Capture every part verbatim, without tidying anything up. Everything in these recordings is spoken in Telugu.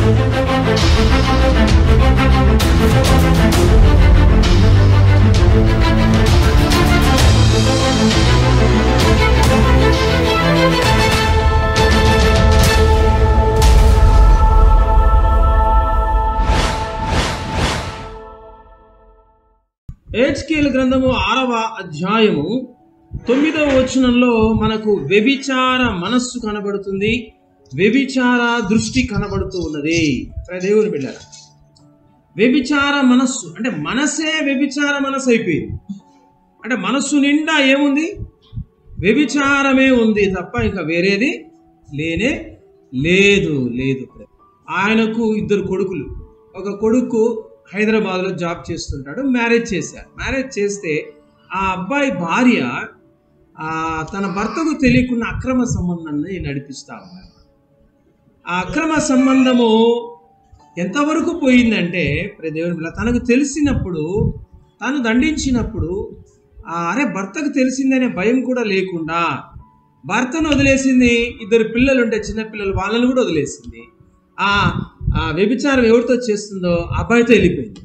హెజ్కేలు గ్రంథము ఆరవ అధ్యాయము తొమ్మిదవ వచనంలో మనకు వ్యభిచార మనస్సు కనబడుతుంది, వ్యభిచార దృష్టి కనబడుతూ ఉన్నది. దేవుని బిడ్డలారా, వ్యభిచార మనస్సు అంటే మనసే వ్యభిచార మనస్సు అయిపోయింది. అంటే మనస్సు నిండా ఏముంది? వ్యభిచారమే ఉంది తప్ప ఇంకా వేరేది లేనే లేదు లేదు ఆయనకు ఇద్దరు కొడుకులు. ఒక కొడుకు హైదరాబాద్లో జాబ్ చేస్తుంటాడు, మ్యారేజ్ చేశారు. మ్యారేజ్ చేస్తే ఆ అబ్బాయి భార్య తన భర్తకు తెలియకుండా అక్రమ సంబంధాన్ని నడిపిస్తా ఉన్నారు. ఆ అక్రమ సంబంధము ఎంతవరకు పోయిందంటే దేవుని తనకు తెలిసినప్పుడు, తను దండించినప్పుడు అరే భర్తకు తెలిసిందనే భయం కూడా లేకుండా భర్తను వదిలేసింది. ఇద్దరు పిల్లలు ఉంటే చిన్నపిల్లలు, వాళ్ళని కూడా వదిలేసింది. ఆ ఆ వ్యభిచారం ఎవరితో చేస్తుందో అబ్బాయితో వెళ్ళిపోయింది.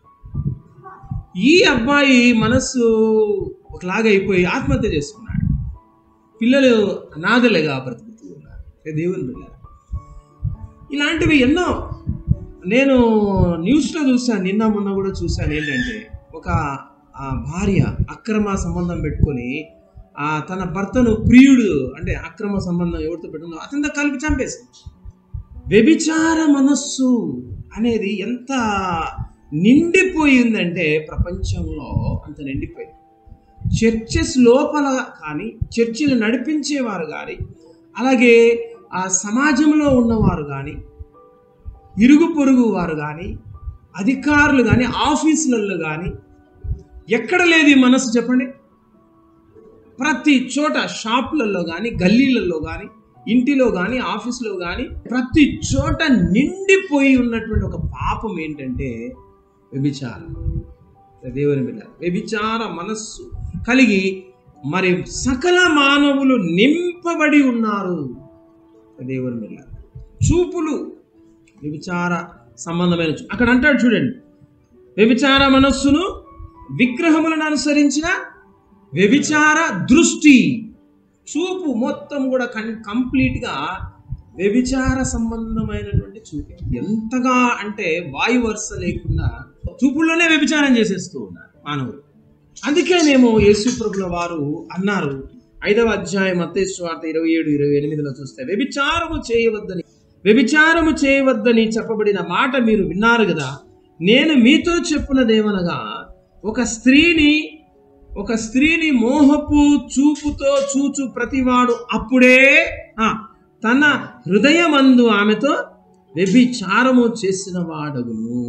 ఈ అబ్బాయి మనస్సు ఒకలాగా అయిపోయి ఆత్మహత్య చేసుకున్నాడు. పిల్లలు అనాథలుగా బ్రతుకుతూ ఉన్నారు. దేవుని బిడ్డలారా, ఇలాంటివి ఎన్నో నేను న్యూస్లో చూశాను, నిన్న మొన్న కూడా చూశాను. ఏంటంటే ఒక భార్య అక్రమ సంబంధం పెట్టుకొని తన భర్తను ప్రియుడు అంటే అక్రమ సంబంధం ఎవరితో పెట్టుకుందో అతనితో కలిపి చంపేసింది. వ్యభిచార మనస్సు అనేది ఎంత నిండిపోయిందంటే ప్రపంచంలో అంత నిండిపోయింది. చర్చెస్ లోపల కానీ, చర్చిలు నడిపించేవారు కానీ, అలాగే ఆ సమాజంలో ఉన్నవారు కానీ, ఇరుగు పొరుగు వారు కానీ, అధికారులు కానీ, ఆఫీసులలో కానీ ఎక్కడ లేదు ఈ మనస్సు చెప్పండి? ప్రతి చోట షాపులలో కానీ, గల్లీలలో కానీ, ఇంటిలో కానీ, ఆఫీసులో కానీ ప్రతి చోట నిండిపోయి ఉన్నటువంటి ఒక పాపం ఏంటంటే వ్యభిచారం. దేవుని బిడ్డ, వ్యభిచార మనస్సు కలిగి మరి సకల మానవులు నింపబడి ఉన్నారు. దేవుని బిడ్డ, చూపులు వ్యభిచార సంబంధమైన అక్కడ అంటాడు చూడండి, వ్యభిచార మనస్సును విగ్రహములను అనుసరించిన వ్యభిచార దృష్టి. చూపు మొత్తం కూడా కన్ కంప్లీట్గా వ్యభిచార సంబంధమైనటువంటి చూపు. ఎంతగా అంటే వాయు వరుస లేకుండా చూపుల్లోనే వ్యభిచారం చేసేస్తూ ఉన్నారు మానవులు. అందుకేనేమో యేసు ప్రభుల వారు అన్నారు, ఐదవ అధ్యాయం మత్తయి సువార్త ఇరవై ఏడు ఇరవై ఎనిమిదిలో చూస్తే, వ్యభిచారము చేయవద్దని వ్యభిచారము చేయవద్దని చెప్పబడిన మాట మీరు విన్నారు కదా, నేను మీతో చెప్పున్నదేమనగా ఒక స్త్రీని ఒక స్త్రీని మోహపు చూపుతో చూచు ప్రతివాడు అప్పుడే తన హృదయమందు ఆమెతో వ్యభిచారము చేసిన వాడగును.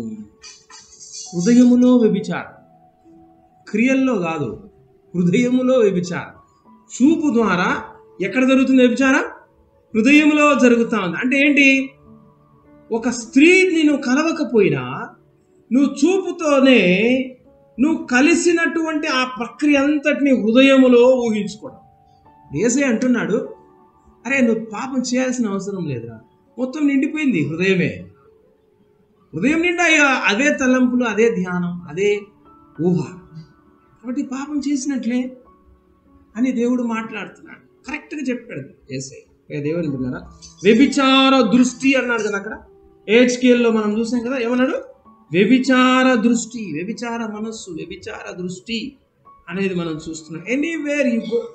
హృదయములో వ్యభిచారం, క్రియల్లో కాదు, హృదయములో వ్యభిచారం. చూపు ద్వారా ఎక్కడ జరుగుతుంది వ్యభిచారం? హృదయంలో జరుగుతా ఉంది. అంటే ఏంటి? ఒక స్త్రీని నువ్వు కలవకపోయినా నువ్వు చూపుతోనే నువ్వు కలిసినటువంటి ఆ ప్రక్రియ అంతటిని హృదయములో ఊహించుకోవడం. యేసే అంటున్నాడు, అరే నువ్వు పాపం చేయాల్సిన అవసరం లేదురా, మొత్తం నిండిపోయింది హృదయమే. హృదయం నిండా అదే తలంపులు, అదే ధ్యానం, అదే ఊహ. కాబట్టి పాపం చేసినట్లే అని దేవుడు మాట్లాడుతున్నాడు. కరెక్ట్గా చెప్పాడు యేసే. దేవుని బిడ్డలారా, వ్యభిచార దృష్టి అన్నాడు కదా అక్కడ. హెజ్కేలులో మనం చూసాం కదా, ఏమన్నాడు? వ్యభిచార దృష్టి, వ్యభిచార మనస్సు, వ్యభిచార దృష్టి అనేది మనం చూస్తున్నాం. ఎనీవేర్ యు గో,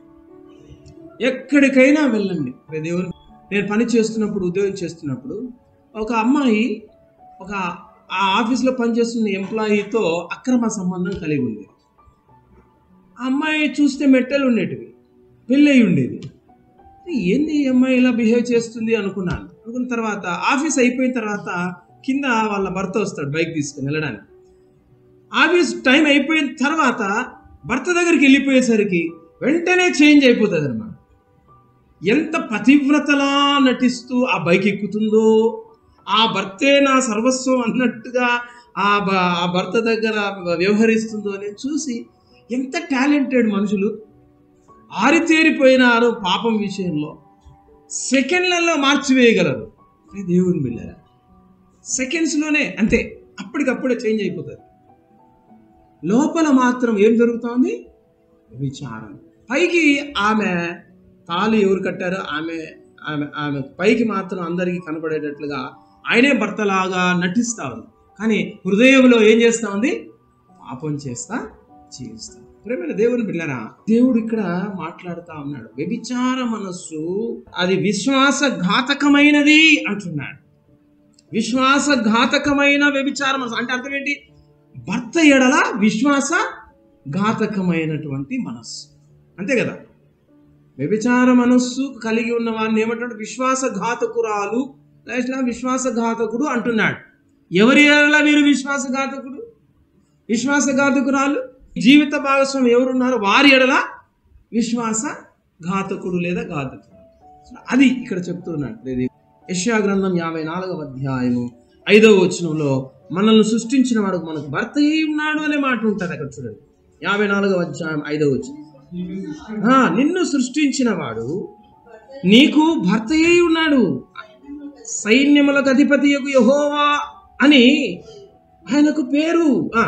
ఎక్కడికైనా వెళ్ళండి. దేవుని నేను పని చేస్తున్నప్పుడు, ఉద్యోగం చేస్తున్నప్పుడు ఒక అమ్మాయి ఒక ఆ ఆఫీస్లో పనిచేస్తున్న ఎంప్లాయీతో అక్రమ సంబంధం కలిగి ఉంది. ఆ అమ్మాయి చూస్తే మెట్టలు ఉండేటివి, పెళ్ళి ఉండేది. ఏంది ఈ అమ్మాయి ఇలా బిహేవ్ చేస్తుంది అనుకున్నాను. అనుకున్న తర్వాత ఆఫీస్ అయిపోయిన తర్వాత కింద వాళ్ళ భర్త వస్తాడు బైక్ తీసుకుని వెళ్ళడానికి. ఆఫీస్ టైం అయిపోయిన తర్వాత భర్త దగ్గరికి వెళ్ళిపోయేసరికి వెంటనే చేంజ్ అయిపోతుంది అన్నమాట. ఎంత పతివ్రతలా నటిస్తూ ఆ బైక్ ఎక్కుతుందో, ఆ భర్తే నా సర్వస్వం అన్నట్టుగా ఆ ఆ భర్త దగ్గర వ్యవహరిస్తుందో అని చూసి ఎంత టాలెంటెడ్ మనుషులు ఆరితేరిపోయినారు పాపం విషయంలో. సెకండ్లలో మార్చివేయగలరు. దేవుని బిడ్డలారా, సెకండ్స్లోనే అంతే, అప్పటికప్పుడే చేంజ్ అయిపోతుంది. లోపల మాత్రం ఏం జరుగుతోంది? విచారం. పైకి ఆమె తాళి ఎవరు కట్టారో ఆమె ఆమె ఆమె పైకి మాత్రం అందరికీ కనపడేటట్లుగా ఆయనే భర్తలాగా నటిస్తా ఉంది, కానీ హృదయంలో ఏం చేస్తా ఉంది? పాపం చేస్తా జీవిస్తా. ప్రేమైన దేవుని బిడ్డలారా, దేవుడు ఇక్కడ మాట్లాడుతా ఉన్నాడు. వ్యభిచార మనస్సు అది విశ్వాసఘాతకమైనది అంటున్నాడు. విశ్వాసఘాతకమైన వ్యభిచార మనస్సు అంటే అర్థం ఏంటి? భర్త ఎడల విశ్వాస ఘాతకమైనటువంటి మనస్సు, అంతే కదా. వ్యభిచార మనస్సు కలిగి ఉన్న వారిని ఏమంటాడు? విశ్వాసఘాతకురాలు లేదా విశ్వాసఘాతకుడు అంటున్నాడు. ఎవరి ఎడల వీరు విశ్వాసఘాతకుడు, విశ్వాసఘాతకురాలు? జీవిత భాగస్వామి ఎవరున్నారో వారి ఎడల విశ్వాస ఘాతకుడు లేదా ఘాతకుడు. అది ఇక్కడ చెప్తున్నాడు. యెషయా గ్రంథం యాభై నాలుగవ అధ్యాయము ఐదవ వచనంలో మనల్ని సృష్టించిన వాడు మనకు భర్త అయి ఉన్నాడు అనే మాట ఉంటుంది అక్కడ చూడండి. యాభై నాలుగవ అధ్యాయం ఐదవ వచనం, నిన్ను సృష్టించిన వాడు నీకు భర్త అయి ఉన్నాడు, సైన్యములకు అధిపతియగు యెహోవా అని ఆయనకు పేరు.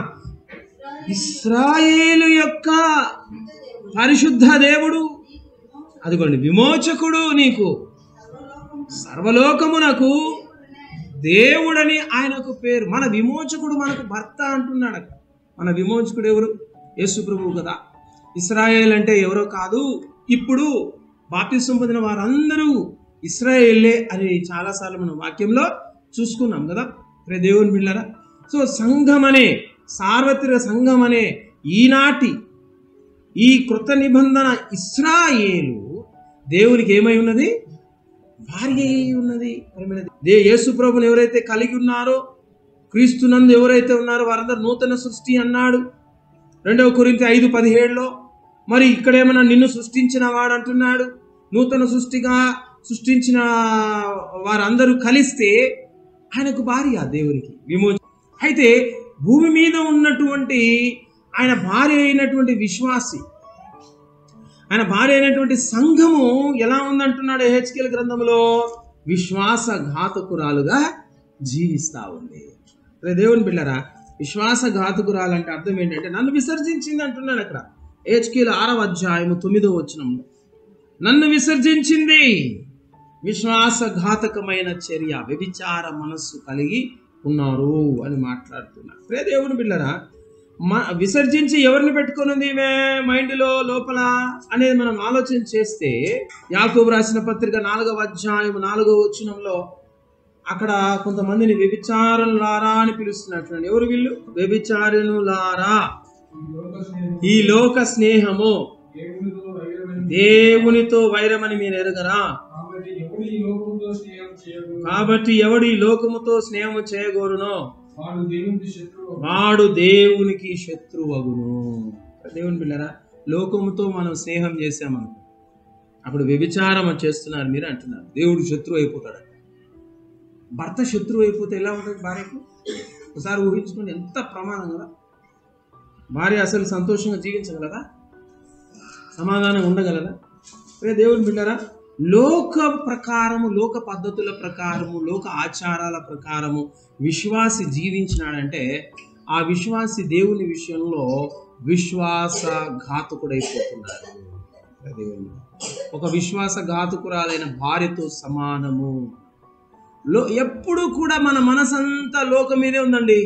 ఇశ్రాయేలు యొక్క పరిశుద్ధ దేవుడు, అదిగోండి విమోచకుడు, నీకు సర్వలోకమునకు దేవుడని ఆయనకు పేరు. మన విమోచకుడు మనకు భర్త అంటున్నాడు. మన విమోచకుడు ఎవరు? యేసు ప్రభువు కదా. ఇశ్రాయేల్ అంటే ఎవరో కాదు, ఇప్పుడు బాప్తిసం పొందిన వారందరూ ఇశ్రాయేలే అని చాలాసార్లు మనం వాక్యంలో చూసుకున్నాం కదా. రే దేవుని బిడ్డలారా, సో సంఘం అనే సార్వత్రిక సంఘం అనే ఈనాటి ఈ కృత నిబంధన ఇశ్రాయేలు దేవునికి ఏమై ఉన్నది? భార్య అయి ఉన్నది. దే యేసు ప్రభువుని ఎవరైతే కలిగి ఉన్నారో, క్రీస్తునందు ఎవరైతే ఉన్నారో వారందరూ నూతన సృష్టి అన్నాడు రెండవ కొరింథీ ఐదు పదిహేడులో. మరి ఇక్కడేమన్నా నిన్ను సృష్టించిన వాడు అంటున్నాడు. నూతన సృష్టిగా సృష్టించిన వారందరూ కలిస్తే ఆయనకు భార్య దేవునికి విమోచన. అయితే భూమి మీద ఉన్నటువంటి ఆయన భార్య అయినటువంటి విశ్వాసి, ఆయన భార్య అయినటువంటి సంఘము ఎలా ఉందంటున్నాడు యెహెజ్కేలు గ్రంథంలో? విశ్వాసఘాతకురాలుగా జీవిస్తా ఉంది. దేవుని బిడ్డలారా, విశ్వాసఘాతకురాలు అంటే అర్థం ఏంటంటే నన్ను విసర్జించింది అంటున్నాడు అక్కడ. యెహెజ్కేలు ఆరవ అధ్యాయము తొమ్మిదవ వచనంలో నన్ను విసర్జించింది. విశ్వాసఘాతకమైన చర్య, వ్యభిచార మనస్సు కలిగి ఉన్నారు అని మాట్లాడుతున్నారు. ప్రియ దేవుని బిడ్డలారా, మా విసర్జించి ఎవరిని పెట్టుకున్నది ఈమె మైండ్లో లోపల అనేది మనం ఆలోచన చేస్తే, యాకోబు రాసిన పత్రిక నాలుగవ అధ్యాయం నాలుగవ వచనంలో అక్కడ కొంతమందిని వ్యభిచారులారా అని పిలుస్తున్నట్టు. ఎవరు వీళ్ళు? వ్యభిచారులారా, ఈ లోక స్నేహము దేవునితో వైరమని మీరు ఎరగరా? కాబట్టి ఎవడు ఈ లోకముతో స్నేహము చేయగోరునో వాడు దేవునికి శత్రువగును. దేవుని బిడ్డలారా, లోకముతో మనం స్నేహం చేసామను అప్పుడు వ్యభిచారం చేస్తున్నారు మీరు అంటున్నారు. దేవుడు శత్రువు అయిపోతాడు. భర్త శత్రువు అయిపోతే ఎలా ఉంటుంది భార్యకు? ఒకసారి ఊహించుకోండి, ఎంత ప్రమాదం కదా. భార్య అసలు సంతోషంగా జీవించగలదా? సమాధానం ఉండగలదా? దేవుని బిడ్డలారా, లోక ప్రకారము, లోక పద్ధతుల ప్రకారము, లోక ఆచారాల ప్రకారము విశ్వాసి జీవించినాడంటే ఆ విశ్వాసి దేవుని విషయంలో విశ్వాసఘాతకుడైపోతున్నాడు. ఒక విశ్వాసఘాతకురాలైన భార్యతో సమానము. లో ఎప్పుడు కూడా మన మనసంతా లోకం మీదే ఉందండి.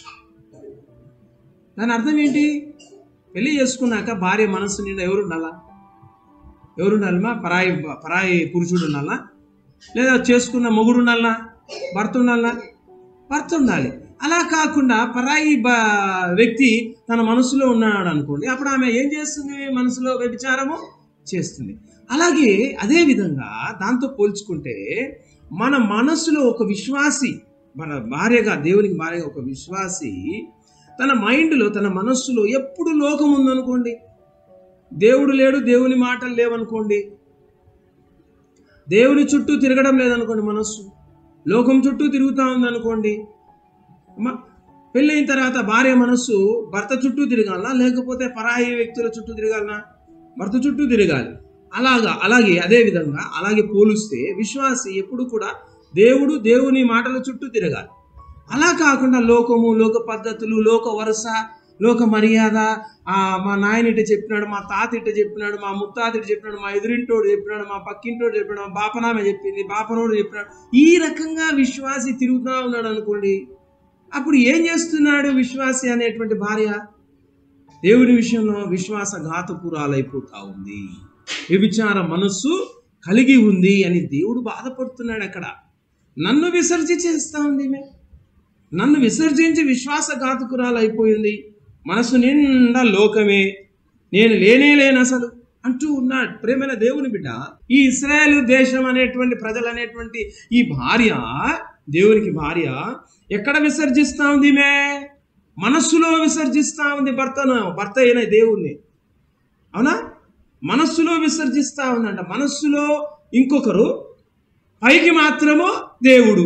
దాని అర్థం ఏంటి? పెళ్లి చేసుకున్నాక భార్య మనస్సు నిండా ఎవరు ఉండాలా? ఎవరు ఉండాలమ్మా? పరాయి పరాయి పురుషుడు ఉండాలా? లేదా చేసుకున్న మొగుడు ఉండాలా? భర్త ఉండాలా? భర్త ఉండాలి. అలా కాకుండా పరాయి వ్యక్తి తన మనసులో ఉన్నాడు అనుకోండి, అప్పుడు ఆమె ఏం చేస్తుంది? మనసులో వ్యభిచారము చేస్తుంది. అలాగే అదే విధంగా దాంతో పోల్చుకుంటే మన మనసులో ఒక విశ్వాసి, మన భార్యగా, దేవునికి భార్యగా ఒక విశ్వాసి తన మైండ్లో, తన మనస్సులో ఎప్పుడు లోకం ఉందనుకోండి, దేవుడు లేడు, దేవుని మాటలు లేవనుకోండి, దేవుని చుట్టూ తిరగడం లేదనుకోండి, మనస్సు లోకం చుట్టూ తిరుగుతూ ఉందనుకోండి. అమ్మా, పెళ్ళైన తర్వాత భార్య మనస్సు భర్త చుట్టూ తిరగాలనా, లేకపోతే పరాయి వ్యక్తుల చుట్టూ తిరగాలనా? భర్త చుట్టూ తిరగాలి. అలాగా అలాగే అదే విధంగా అలాగే పోలిస్తే విశ్వాసి ఎప్పుడు కూడా దేవుడు, దేవుని మాటల చుట్టూ తిరగాలి. అలా కాకుండా లోకము, లోక పద్ధతులు, లోక వరుస, లోక మర్యాద, మా నాయన ఇట చెప్పినాడు, మా తాత ఇట చెప్పినాడు, మా ముత్తాత ఇట చెప్పినాడు, మా ఎదురింటోడు చెప్పినాడు, మా పక్కింటోడు చెప్పినాడు, మా బాపనామె చెప్పింది, బాపనోడు చెప్పినాడు, ఈ రకంగా విశ్వాసి తిరుగుతూ ఉన్నాడు అనుకోండి. అప్పుడు ఏం చేస్తున్నాడు విశ్వాసి అనేటువంటి భార్య? దేవుని విషయంలో విశ్వాసఘాతకురాలైపోతా ఉంది, వ్యభిచార మనస్సు కలిగి ఉంది అని దేవుడు బాధపడుతున్నాడు. అక్కడ నన్ను విసర్జించేస్తా ఉంది, నన్ను విసర్జించి విశ్వాసఘాతకురాలు అయిపోయింది, మనసు నిండా లోకమే, నేను లేనే లేను అసలు అంటూ ఉన్నాడు. ప్రేమైన దేవుని బిడ్డ, ఈ ఇశ్రాయేలు దేశం అనేటువంటి ప్రజలు అనేటువంటి ఈ భార్య, దేవునికి భార్య ఎక్కడ విసర్జిస్తా ఉంది? మే మనస్సులో విసర్జిస్తా ఉంది భర్తను, భర్త అయిన దేవుణ్ణి. అవునా? మనస్సులో విసర్జిస్తా ఉందంట. మనస్సులో ఇంకొకరు, పైకి మాత్రము దేవుడు.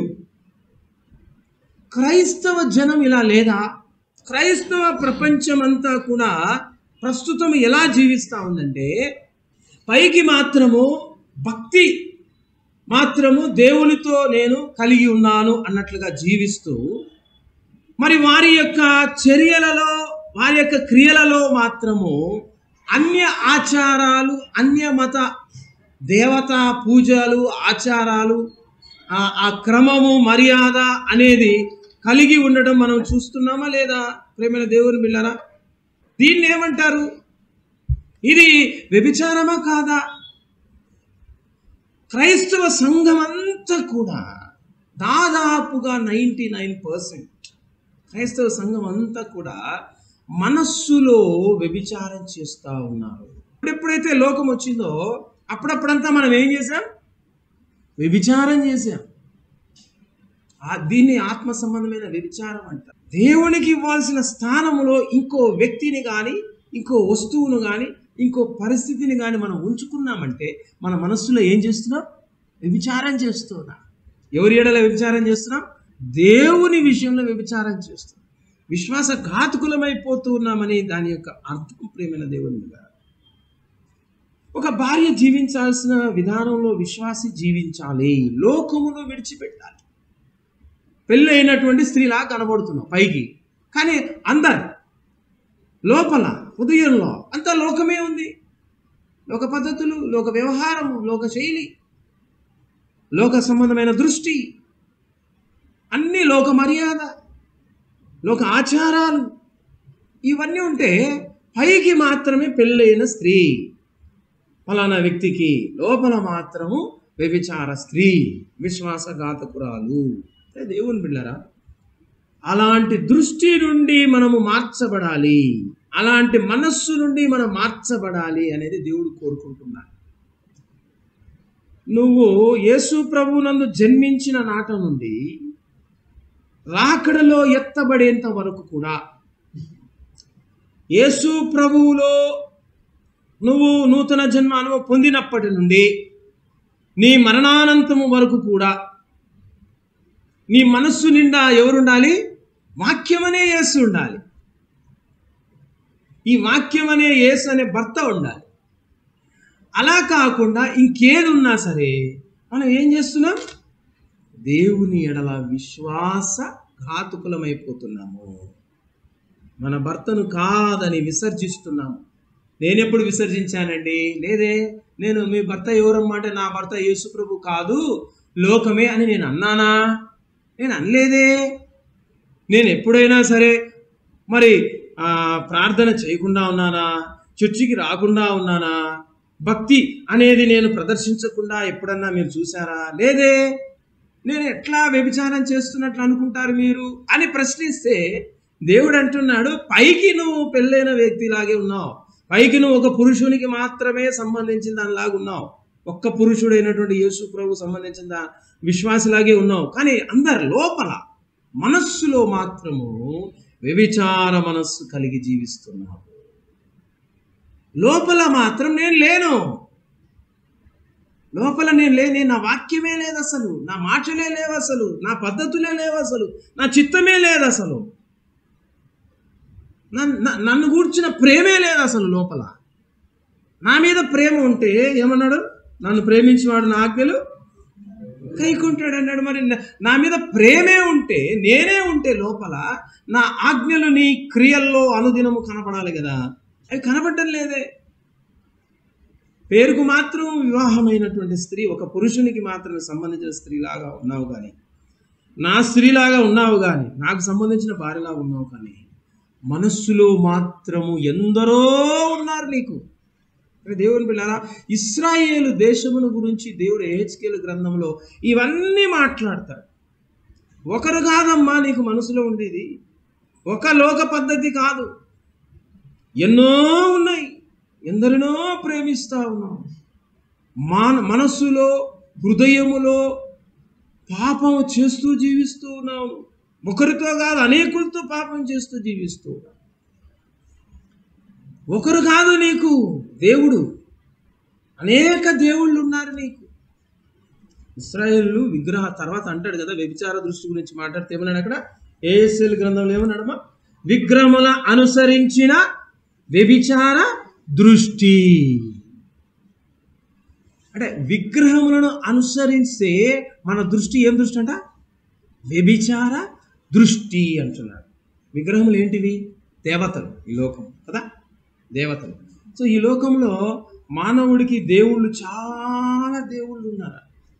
క్రైస్తవ జనం ఇలా లేదా? క్రైస్తవ ప్రపంచం అంతా కూడా ప్రస్తుతం ఎలా జీవిస్తూ ఉందంటే, పైకి మాత్రము భక్తి మాత్రము దేవునితో నేను కలిగి ఉన్నాను అన్నట్లుగా జీవిస్తూ, మరి వారి యొక్క చర్యలలో, వారి యొక్క క్రియలలో మాత్రము అన్య ఆచారాలు, అన్య మత దేవతా పూజలు, ఆచారాలు, ఆ క్రమము, మర్యాద అనేది కలిగి ఉండడం మనం చూస్తున్నామా లేదా? ప్రేమైన దేవుని బిడ్డలారా, దీన్ని ఏమంటారు? ఇది వ్యభిచారమా కాదా? క్రైస్తవ సంఘం అంతా కూడా దాదాపుగా నైంటీ నైన్ పర్సెంట్ క్రైస్తవ సంఘం అంతా కూడా మనస్సులో వ్యభిచారం చేస్తూ ఉన్నారు. ఎప్పుడైతే లోకం వచ్చిందో అప్పుడప్పుడంతా మనం ఏం చేసాం? వ్యభిచారం చేసాం. దీన్ని ఆత్మ సంబంధమైన వ్యభిచారం అంట. దేవునికి ఇవ్వాల్సిన స్థానంలో ఇంకో వ్యక్తిని కానీ, ఇంకో వస్తువును కానీ, ఇంకో పరిస్థితిని కానీ మనం ఉంచుకున్నామంటే మన మనస్సులో ఏం చేస్తున్నాం? వ్యభిచారం చేస్తున్నాం. ఎవరి ఎడల వ్యభిచారం చేస్తున్నాం? దేవుని విషయంలో వ్యభిచారం చేస్తున్నాం. విశ్వాసఘాతకులమైపోతూ ఉన్నామని దాని యొక్క అర్థం. ప్రేమైన దేవుని మీద ఒక భార్య జీవించాల్సిన విధానంలో విశ్వాసి జీవించాలి. లోకమును విడిచిపెట్టాలి. పెళ్ళి అయినటువంటి స్త్రీలా కనబడుతున్నాం పైకి, కానీ అందరు లోపల హృదయంలో అంతా లోకమే ఉంది. లోక పద్ధతులు, లోక వ్యవహారము, లోక శైలి, లోక సంబంధమైన దృష్టి, అన్ని లోక మర్యాద, లోక ఆచారాలు, ఇవన్నీ ఉంటే పైకి మాత్రమే పెళ్ళైన స్త్రీ ఫలానా వ్యక్తికి, లోపల మాత్రము వ్యభిచార స్త్రీ, విశ్వాసఘాతకురాలు. దేవుని బిడ్డలారా, అలాంటి దృష్టి నుండి మనము మార్చబడాలి, అలాంటి మనస్సు నుండి మనం మార్చబడాలి అనేది దేవుడు కోరుకుంటున్నాడు. నువ్వు యేసు ప్రభువునందు జన్మించిన నాట నుండి రాకడలో ఎత్తబడేంత వరకు కూడా, యేసు ప్రభువులో నువ్వు నూతన జన్మ అనుభవం పొందినప్పటి నుండి నీ మరణానంతము వరకు కూడా నీ మనస్సు నిండా ఎవరుండాలి? వాక్యమనే యేసు ఉండాలి. ఈ వాక్యమనే యేసు అనే భర్త ఉండాలి. అలా కాకుండా ఇంకేది ఉన్నా సరే మనం ఏం చేస్తున్నాం? దేవుని ఎడల విశ్వాస ఘాతుకులమైపోతున్నాము. మన భర్తను కాదని విసర్జిస్తున్నాము. నేనెప్పుడు విసర్జించానండి? లేదే. నేను మీ భర్త ఎవరమ్మా అంటే నా భర్త యేసు ప్రభు కాదు, లోకమే అని నేను అన్నానా? నేను అనలేదే. నేను ఎప్పుడైనా సరే మరి ప్రార్థన చేయకుండా ఉన్నానా? చర్చికి రాకుండా ఉన్నానా? భక్తి అనేది నేను ప్రదర్శించకుండా ఎప్పుడన్నా మీరు చూసారా? లేదే. నేను ఎట్లా వ్యభిచారం చేస్తున్నట్లు అనుకుంటారు మీరు అని ప్రశ్నిస్తే దేవుడు అంటున్నాడు, పైకి నువ్వు పెళ్ళైన వ్యక్తిలాగే ఉన్నావు, పైకి నువ్వు ఒక పురుషునికి మాత్రమే సంబంధించిన దానిలాగా ఉన్నావు, ఒక్క పురుషుడైనటువంటి యేసు ప్రభు సంబంధించిన దా విశ్వాసలాగే ఉన్నావు. కానీ అందరి లోపల మనస్సులో మాత్రము వ్యభిచార మనస్సు కలిగి జీవిస్తున్నావు. లోపల మాత్రం నేను లేను, లోపల నేను లేని, నా వాక్యమే లేదు అసలు, నా మాటలే లేవు అసలు, నా పద్ధతులే లేవు అసలు, నా చిత్తమే లేదు అసలు, నన్ను గూర్చిన ప్రేమే లేదు అసలు. లోపల నా మీద ప్రేమ ఉంటే ఏమన్నాడు? నన్ను ప్రేమించేవాడు నా ఆజ్ఞలు కైకుంటాడు అన్నాడు. మరి నా మీద ప్రేమే ఉంటే, నేనే ఉంటే లోపల నా ఆజ్ఞలు నీ క్రియల్లో అనుదినము కనపడాలి కదా, అవి కనపడటం లేదే. పేరుకు మాత్రం వివాహమైనటువంటి స్త్రీ, ఒక పురుషునికి మాత్రమే సంబంధించిన స్త్రీలాగా ఉన్నావు కానీ, నా స్త్రీలాగా ఉన్నావు కానీ, నాకు సంబంధించిన భార్యలాగా ఉన్నావు కానీ, మనస్సులో మాత్రము ఎందరో ఉన్నారు నీకు. దేవుని పిల్లరా, ఇశ్రాయేలు దేశమును గురించి దేవుడు యెహెజ్కేలు గ్రంథంలో ఇవన్నీ మాట్లాడతాడు. ఒకరు కాదమ్మా నీకు మనసులో ఉండేది, ఒక లోక పద్ధతి కాదు, ఎన్నో ఉన్నాయి. ఎందరినో ప్రేమిస్తా ఉన్నావు. మన మనస్సులో హృదయములో పాపం చేస్తూ జీవిస్తూ ఉన్నావు. ఒకరితో కాదు అనేకులతో పాపం చేస్తూ జీవిస్తూ ఉన్నావు. ఒకరు కాదు నీకు దేవుడు, అనేక దేవుళ్ళు ఉన్నారు నీకు. ఇశ్రాయేలు విగ్రహ తర్వాత అంటాడు కదా, వ్యభిచార దృష్టి గురించి మాట్లాడితే ఏమన్నాడు అక్కడ యెహెజ్కేలు గ్రంథంలో ఏమన్నాడమ్మా? విగ్రహముల అనుసరించిన వ్యభిచార దృష్టి. అంటే విగ్రహములను అనుసరిస్తే మన దృష్టి ఏం దృష్టి అంట? వ్యభిచార దృష్టి అంటున్నాడు. విగ్రహములు ఏంటివి? దేవతలు, ఈ లోకం కదా, దేవతలు. సో ఈ లోకంలో మానవుడికి దేవుళ్ళు చాలా దేవుళ్ళు ఉన్నారు.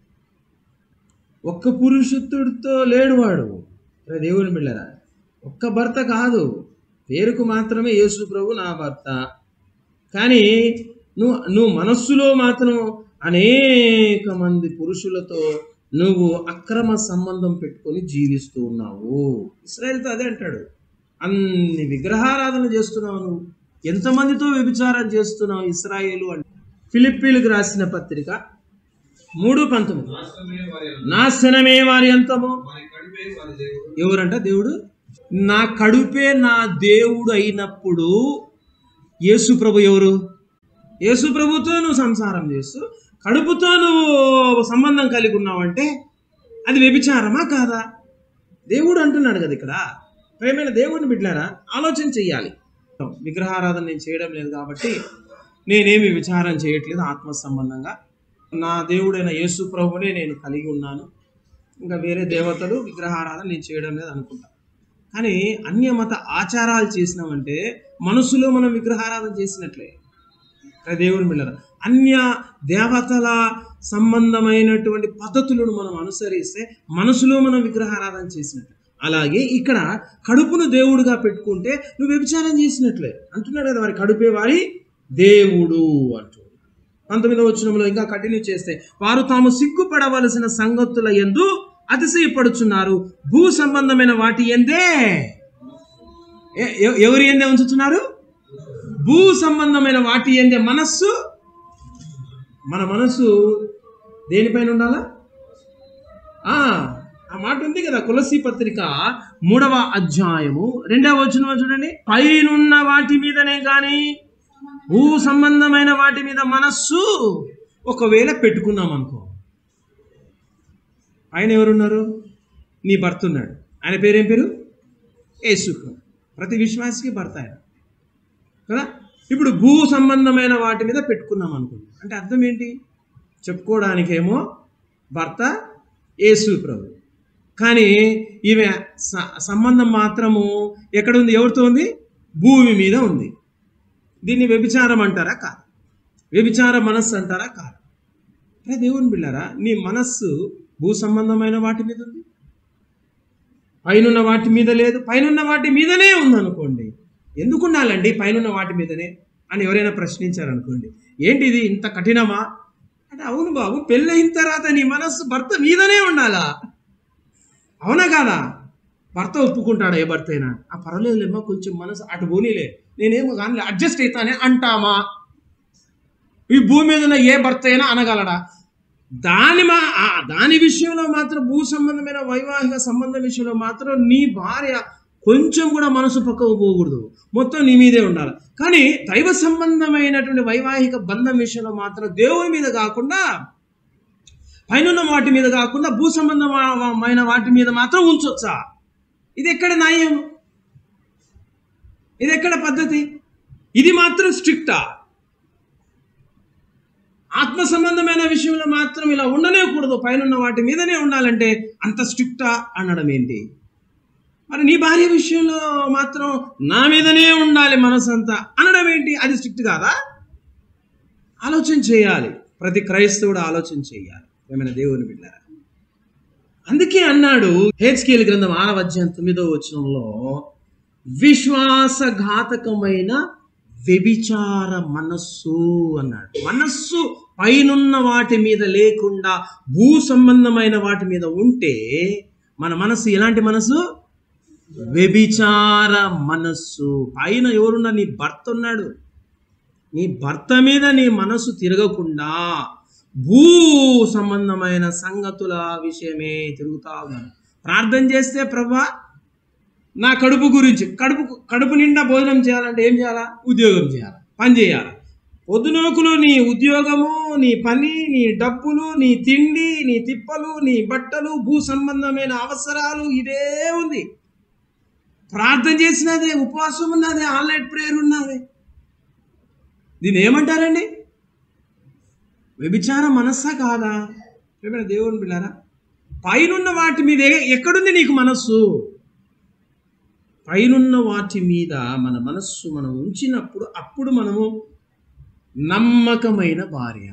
ఒక్క పురుషుడితో లేడు వాడు. దేవుని బిళ్ళరా, ఒక్క భర్త కాదు, పేరుకు మాత్రమే యేసు ప్రభు నా భర్త, కానీ నువ్వు నువ్వు మనస్సులో మాత్రం అనేక మంది పురుషులతో నువ్వు అక్రమ సంబంధం పెట్టుకొని జీవిస్తూ ఉన్నావు. ఇశ్రాయేలుతో అదే అంటాడు, అన్ని విగ్రహారాధన చేస్తున్నావు నువ్వు, ఎంతమందితో వ్యభిచారం చేస్తున్నావు ఇశ్రాయేలు అంటే. ఫిలిప్పీలకు రాసిన పత్రిక మూడు పంతొమ్మిది, నాశనమే వారి అంతము. ఎవరంట దేవుడు? నా కడుపే నా దేవుడు అయినప్పుడు యేసు ప్రభు ఎవరు? యేసు ప్రభుతో నువ్వు సంసారం చేస్తూ కడుపుతో నువ్వు సంబంధం కలిగి ఉన్నావంటే అది వ్యభిచారమా కాదా? దేవుడు అంటున్నాడు కదా ఇక్కడ. ప్రేమైన దేవుడిని బిడ్డలారా, ఆలోచన చెయ్యాలి. విగ్రహారాధన నేను చేయడం లేదు కాబట్టి నేనేమి విచారం చేయట్లేదు. ఆత్మ సంబంధంగా నా దేవుడైన యేసు ప్రభునే నేను కలిగి ఉన్నాను, ఇంకా వేరే దేవతలు విగ్రహారాధన నేను చేయడం లేదు అనుకుంటా. కానీ అన్యమత ఆచారాలు చేసినామంటే మనసులో మనం విగ్రహారాధన చేసినట్లే. దేవుని బిడ్డలారా, అన్య దేవతల సంబంధమైనటువంటి పద్ధతులను మనం అనుసరిస్తే మనసులో మనం విగ్రహారాధన చేసినట్లే. అలాగే ఇక్కడ కడుపును దేవుడుగా పెట్టుకుంటే నువ్వు వ్యభిచారం చేసినట్లే అంటున్నాడు కదా. వారి కడుపే వారి దేవుడు అంటూ పంతొమ్మిదవ వచనంలో ఇంకా కంటిన్యూ చేస్తే, వారు తాము సిగ్గుపడవలసిన సంగతుల యందు అతిశయపడుచున్నారు, భూ సంబంధమైన వాటి ఎందే. ఎవరి ఎందే ఉంచుతున్నారు? భూ సంబంధమైన వాటి ఎందే. మనస్సు, మన మనస్సు దేనిపైన ఉండాలా? ఆ ఆ మాట ఉంది కదా, కొలసీ పత్రిక మూడవ అధ్యాయము రెండవ వచనం చూడండి. పైనున్న వాటి మీదనే కానీ భూ సంబంధమైన వాటి మీద మనస్సు ఒకవేళ పెట్టుకున్నాం అనుకో, ఆయన ఎవరున్నారు? నీ భర్త ఉన్నాడు. ఆయన పేరేం పేరు? యేసు. ప్రతి విశ్వాసికి భర్త ఆయన కదా. ఇప్పుడు భూ సంబంధమైన వాటి మీద పెట్టుకున్నాం అనుకోండి, అంటే అర్థం ఏంటి? చెప్పుకోవడానికేమో భర్త యేసు ప్రభు, కానీ ఈమె సంబంధం మాత్రము ఎక్కడుంది? ఎవరితో ఉంది? భూమి మీద ఉంది. దీన్ని వ్యభిచారం అంటారా? కాదు. వ్యభిచార మనస్సు అంటారా? కాదు. అరే దేవుని బిళ్ళారా, నీ మనస్సు భూ సంబంధమైన వాటి మీద ఉంది, పైనున్న వాటి మీద లేదు. పైనున్న వాటి మీదనే ఉందనుకోండి, ఎందుకు ఉండాలండి పైనున్న వాటి మీదనే అని ఎవరైనా ప్రశ్నించారనుకోండి, ఏంటి ఇది ఇంత కఠినమా అంటే, అవును బాబు, పెళ్ళయిన తర్వాత నీ మనస్సు భర్త మీదనే ఉండాలా? అవునా కాదా? భర్త ఒప్పుకుంటాడా? ఏ భర్త అయినా ఆ పర్వాలేదులేమ్మా కొంచెం మనసు అటు పోనీలే, నేనేమో కానీ అడ్జస్ట్ అవుతానే అంటామా? ఈ భూమి మీద ఉన్న ఏ భర్త అయినా అనగలడా? దాని మా దాని విషయంలో మాత్రం, భూ సంబంధమైన వైవాహిక సంబంధం విషయంలో మాత్రం నీ భార్య కొంచెం కూడా మనసు పక్కకు పోకూడదు, మొత్తం నీ మీదే ఉండాలి. కానీ దైవ సంబంధమైనటువంటి వైవాహిక బంధం విషయంలో మాత్రం దేవుని మీద కాకుండా, పైన వాటి మీద కాకుండా భూ సంబంధమైన వాటి మీద మాత్రం ఉంచొచ్చా? ఇది ఎక్కడ న్యాయం? ఇది ఎక్కడ పద్ధతి? ఇది మాత్రం స్ట్రిక్టా? ఆత్మ సంబంధమైన విషయంలో మాత్రం ఇలా ఉండనేకూడదు, పైన వాటి మీదనే ఉండాలంటే అంత స్ట్రిక్టా అనడం ఏంటి? మరి నీ భార్య విషయంలో మాత్రం నా మీదనే ఉండాలి మనసంతా అనడం ఏంటి? అది స్ట్రిక్ట్ కాదా? ఆలోచన చేయాలి, ప్రతి క్రైస్తవుడు ఆలోచన చేయాలి. ఏమైనా దేవుని బిడ్డారా? అందుకే అన్నాడు హెజ్కేలు గ్రంథం ఆరవ అధ్యాయం తొమ్మిదవ వచనంలో, విశ్వాసఘాతకమైన వ్యభిచార మనస్సు అన్నాడు. మనస్సు పైనున్న వాటి మీద లేకుండా భూ సంబంధమైన వాటి మీద ఉంటే మన మనస్సు ఎలాంటి మనసు? వ్యభిచార మనస్సు. పైన ఎవరున్నా? నీ భర్త ఉన్నాడు. నీ భర్త మీద నీ మనసు తిరగకుండా భూ సంబంధమైన సంగతుల విషయమే తిరుగుతా ఉన్నాను. ప్రార్థన చేస్తే ప్రభా నా కడుపు గురించి, కడుపు కడుపు నిండా భోజనం చేయాలంటే ఏం చేయాలా? ఉద్యోగం చేయాలి, పని చేయాలి. పొద్దునోకులు నీ ఉద్యోగము, నీ పని, నీ డబ్బులు, నీ తిండి, నీ తిప్పలు, నీ బట్టలు, భూ సంబంధమైన అవసరాలు, ఇదే ఉంది. ప్రార్థన చేసినదే, ఉపవాసం ఉన్నదే, ఆన్లైన్ ప్రేయర్ ఉన్నదే. దీన్ని ఏమంటారండి? వ్యభిచార మనస్సా కాదా? ఏమైనా దేవుని బిడ్డారా? పైనున్న వాటి మీద ఎక్కడుంది నీకు మనస్సు? పైనున్న వాటి మీద మన మనస్సు మనం ఉంచినప్పుడు అప్పుడు మనము నమ్మకమైన భార్య,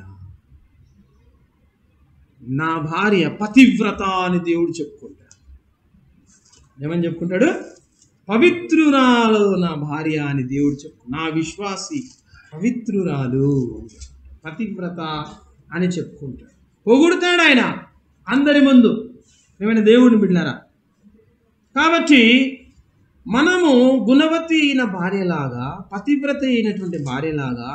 నా భార్య పతివ్రత అని దేవుడు చెప్పుకుంటాడు. ఏమని చెప్పుకుంటాడు? పవిత్రురాలు నా భార్య అని దేవుడు చెప్పు. నా విశ్వాసి పవిత్రురాలు, పతివ్రత అని చెప్పుకుంటాడు. పొగుడుతాడు ఆయన అందరి ముందు. ఏమైనా దేవుని బిడ్డలారా? కాబట్టి మనము గుణవతి అయిన భార్యలాగా, పతివ్రత అయినటువంటి భార్యలాగా,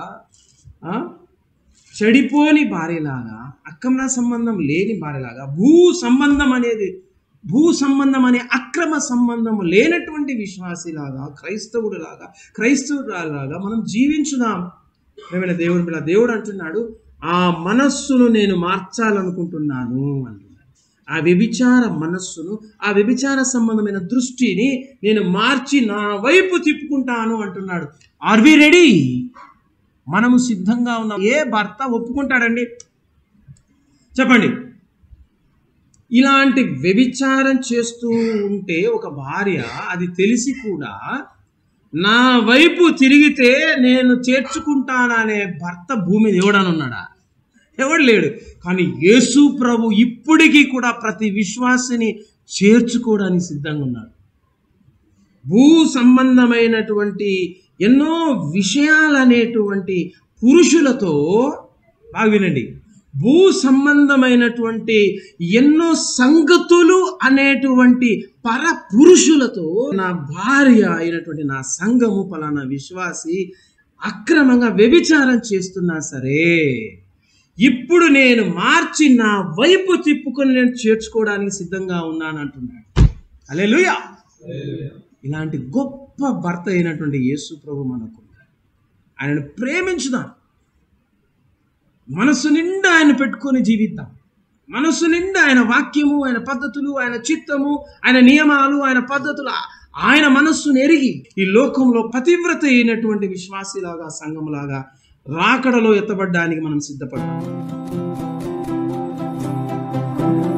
చెడిపోని భార్యలాగా, అక్రమ సంబంధం లేని భార్యలాగా, భూ సంబంధం అనేది భూ సంబంధం అనే అక్రమ సంబంధం లేనటువంటి విశ్వాసిలాగా, క్రైస్తవుడిలాగా, క్రైస్తవురాలాగా మనం జీవించుదాం. ఏమైనా దేవుని బిడ్డ? దేవుడు అంటున్నాడు, ఆ మనస్సును నేను మార్చాలనుకుంటున్నాను అంటున్నాడు. ఆ వ్యభిచార మనస్సును, ఆ వ్యభిచార సంబంధమైన దృష్టిని నేను మార్చి నా వైపు తిప్పుకుంటాను అంటున్నాడు. Are we ready? మనము సిద్ధంగా ఉన్నాం. ఏ భర్త ఒప్పుకుంటాడండి? చెప్పండి. ఇలాంటి వ్యభిచారం చేస్తూ ఉంటే ఒక భార్య అది తెలిసి కూడా నా వైపు తిరిగితే నేను చేర్చుకుంటాననే భర్త భూమి దేవుడని ఉన్నాడా? ఎవడు లేడు. కానీ యేసు ప్రభు ఇప్పటికీ కూడా ప్రతి విశ్వాసిని చేర్చుకోవడానికి సిద్ధంగా ఉన్నాడు. భూ సంబంధమైనటువంటి ఎన్నో విషయాలనేటువంటి పురుషులతో, బాగా వినండి, భూ సంబంధమైనటువంటి ఎన్నో సంగతులు అనేటువంటి పర పురుషులతో నా భార్య అయినటువంటి నా సంఘము పలానా విశ్వాసి అక్రమంగా వ్యభిచారం చేస్తున్నా సరే, ఇప్పుడు నేను మార్చి నా వైపు తిప్పుకొని నేను చేర్చుకోవడానికి సిద్ధంగా ఉన్నాను అంటున్నాడు. హల్లెలూయా. ఇలాంటి గొప్ప భర్త అయినటువంటి యేసు ప్రభు మనకు, ఆయనను ప్రేమించుదాం. మనస్సు నిండా ఆయన పెట్టుకొని జీవిద్దాం. మనస్సు నిండా ఆయన వాక్యము, ఆయన పద్ధతులు, ఆయన చిత్తము, ఆయన నియమాలు, ఆయన పద్ధతులు, ఆయన మనస్సును ఎరిగి ఈ లోకంలో పతివ్రత అయినటువంటి విశ్వాసిలాగా, సంఘములాగా రాకడలో ఎత్తబడ్డానికి మనం సిద్ధపడ్డాం.